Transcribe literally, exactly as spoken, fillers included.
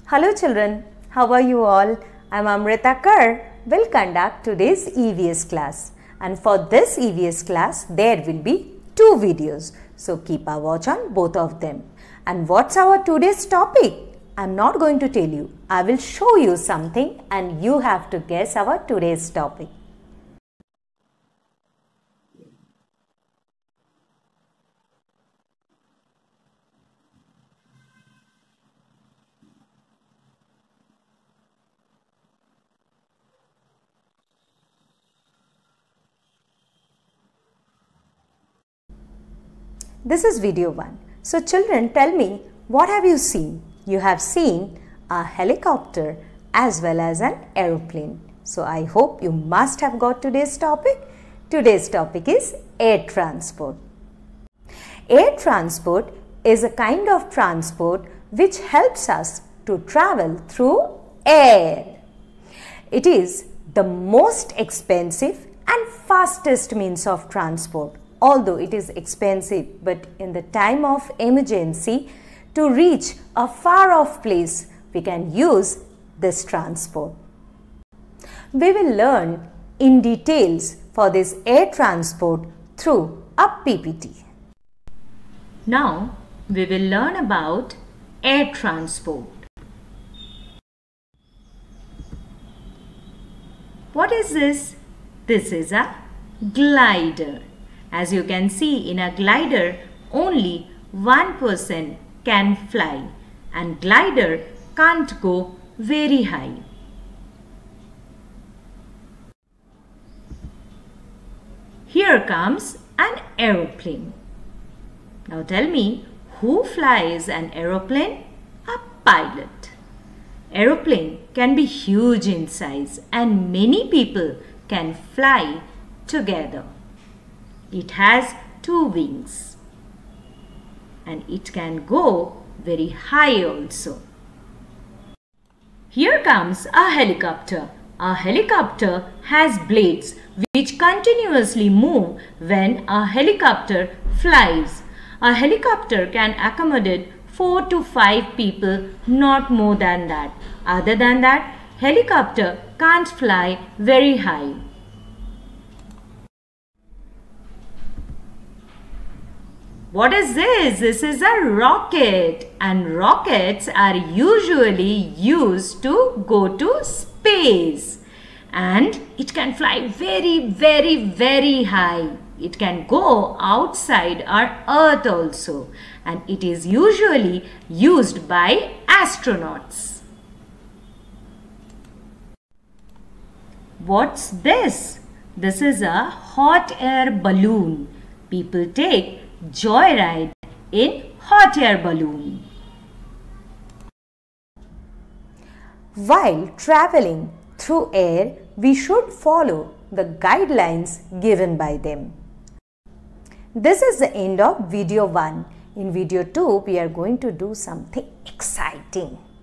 Hello children, how are you all? I am Amrita Kar, will conduct today's E V S class, and for this E V S class there will be two videos, so keep a watch on both of them. And what's our today's topic? I am not going to tell you, I will show you something and you have to guess our today's topic. This is video one. So children, tell me, what have you seen? You have seen a helicopter as well as an aeroplane. So I hope you must have got today's topic. Today's topic is air transport. Air transport is a kind of transport which helps us to travel through air. It is the most expensive and fastest means of transport. Although it is expensive, but in the time of emergency, to reach a far off place, we can use this transport. We will learn in details for this air transport through a P P T. Now, we will learn about air transport. What is this? This is a glider. As you can see, in a glider, only one person can fly, and glider can't go very high. Here comes an aeroplane. Now tell me, who flies an aeroplane? A pilot. Aeroplane can be huge in size and many people can fly together. It has two wings and it can go very high also. Here comes a helicopter. A helicopter has blades which continuously move when a helicopter flies. A helicopter can accommodate four to five people, not more than that. Other than that, helicopter can't fly very high. What is this? This is a rocket, and rockets are usually used to go to space, and it can fly very very very high. It can go outside our earth also, and it is usually used by astronauts. What's this? This is a hot air balloon. People take joyride in hot air balloon. While traveling through air, we should follow the guidelines given by them. This is the end of video one. In video two, we are going to do something exciting.